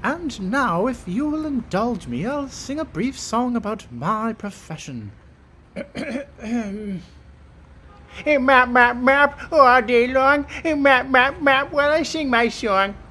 And now, if you will indulge me, I'll sing a brief song about my profession. Map, map, map, all day long. Map, map, map, while I sing my song.